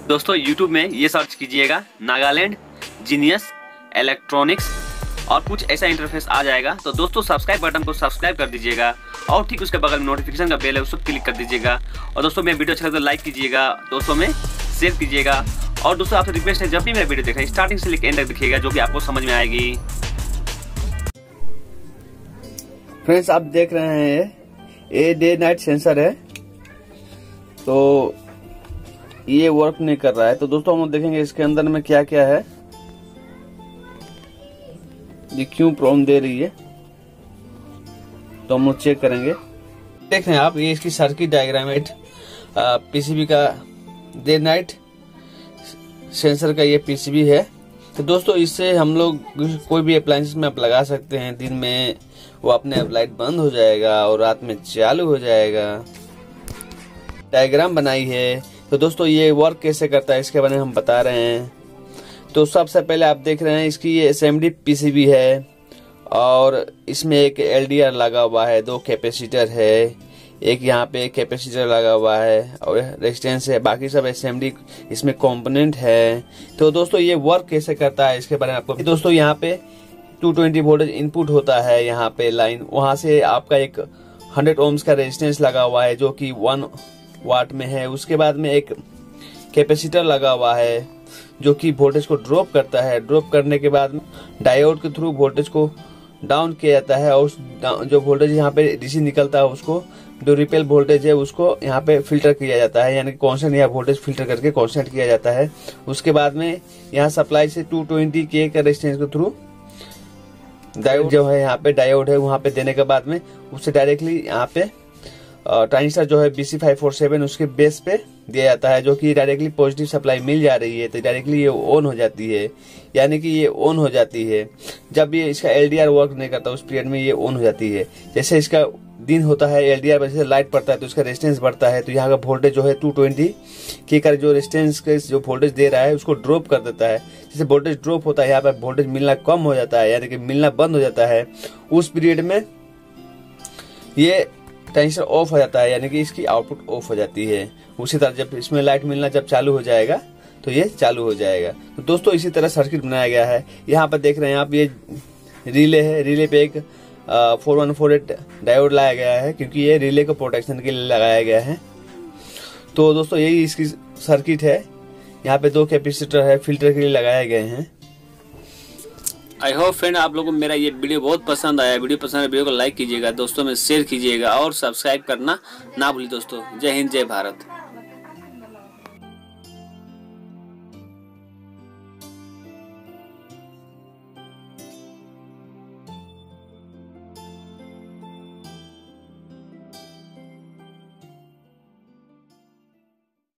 दोस्तों YouTube में ये सर्च कीजिएगा नागालैंड जीनियस इलेक्ट्रॉनिक्स और कुछ ऐसा इंटरफेस आ जाएगा। तो दोस्तों सब्सक्राइब बटन को सब्सक्राइब कर दीजिएगा और ठीक उसके बगल में नोटिफिकेशन का बेल है उसको क्लिक कर दीजिएगा। और दोस्तों मेरा वीडियो अच्छा लगे तो लाइक कीजिएगा, दोस्तों में शेयर कीजिएगा। और दोस्तों आपसे रिक्वेस्ट है जब भी मेरा वीडियो देखें स्टार्टिंग से लेकर एंड तक देखिएगा जो कि आपको समझ में आएगी। फ्रेंड्स आप देख रहे हैं ये डे नाइट सेंसर है, तो ये वर्क नहीं कर रहा है। तो दोस्तों हम लोग देखेंगे इसके अंदर में क्या क्या है, ये क्यों प्रॉब्लम दे रही है, तो हम लोग चेक करेंगे। देख रहे हैं आप, ये इसकी सर्किट डायग्राम है पीसीबी का, डे नाइट सेंसर का ये पीसीबी है। तो दोस्तों इससे हम लोग कोई भी अप्लायंसेस में आप लगा सकते हैं। दिन में वो अपने आप लाइट बंद हो जाएगा और रात में चालू हो जाएगा। डायग्राम बनाई है। तो दोस्तों ये वर्क कैसे करता है इसके बारे में हम बता रहे हैं। तो सबसे पहले आप देख रहे हैं इसकी ये एसएमडी पीसीबी है और इसमें एक एलडीआर लगा हुआ है, 2 कैपेसिटर है, एक यहाँ पे कैपेसिटर लगा हुआ है और रेजिस्टेंस है, बाकी सब एसएमडी इसमें कंपोनेंट है। तो दोस्तों ये वर्क कैसे करता है इसके बारे में आपको दोस्तों यहाँ पे 220 वोल्टेज इनपुट होता है, यहाँ पे लाइन, वहां से आपका एक 100 ओम्स का रेजिस्टेंस लगा हुआ है जो कि 1 वाट में है। उसके बाद में एक कैपेसिटर लगा हुआ है जो कि वोल्टेज को ड्रॉप करता है। ड्रॉप करने के बाद डायोड के थ्रू वोल्टेज को डाउन किया जाता है और जो वोल्टेज यहाँ पे डीसी निकलता है उसको, जो रिपेल वोल्टेज है उसको यहाँ पे फिल्टर किया जाता है, यानी कांस्टेंट या वोल्टेज फिल्टर करके कांस्टेंट किया जाता है। उसके बाद में यहाँ सप्लाई से 220 के का रेजिस्टेंस के थ्रू डायोड जो है, यहाँ पे डायोड है, वहां पे देने के बाद में उससे डायरेक्टली यहाँ पे ट्रांजिस्टर जो है BC547 उसके बेस पे दिया जाता है, जो कि डायरेक्टली पॉजिटिव सप्लाई मिल जा रही है। तो डायरेक्टली ये ऑन हो जाती है, यानी कि ये ऑन हो जाती है। जब ये इसका एलडीआर वर्क नहीं करता उस पीरियड में ये ऑन हो जाती है। जैसे इसका दिन होता है, एलडीआर पर जैसे लाइट पड़ता है तो इसका रेजिस्टेंस बढ़ता है, तो यहाँ का वोल्टेज जो है 220 के का जो रेजिस्टेंस के जो वोल्टेज दे रहा है उसको ड्रॉप कर देता है। जैसे वोल्टेज ड्रॉप होता है यहाँ पर वोल्टेज मिलना कम हो जाता है, यानी कि मिलना बंद हो जाता है। उस पीरियड में ये ट्रांजिस्टर ऑफ हो जाता है, यानी कि इसकी आउटपुट ऑफ हो जाती है। उसी तरह जब इसमें लाइट मिलना जब चालू हो जाएगा तो ये चालू हो जाएगा। तो दोस्तों इसी तरह सर्किट बनाया गया है। यहाँ पर देख रहे हैं आप, ये रिले है, रिले पे एक 4148 डायोड लाया गया है क्योंकि ये रिले को प्रोटेक्शन के लिए लगाया गया है। तो दोस्तों यही इसकी सर्किट है। यहाँ पे 2 कैपेसिटर है, फिल्टर के लिए लगाए गए हैं। आई होप फ्रेंड आप लोगों को मेरा ये वीडियो बहुत पसंद आया। वीडियो पसंद है, वीडियो को लाइक कीजिएगा, दोस्तों में शेयर कीजिएगा और सब्सक्राइब करना ना भूलिए दोस्तों। जय हिंद, जय भारत।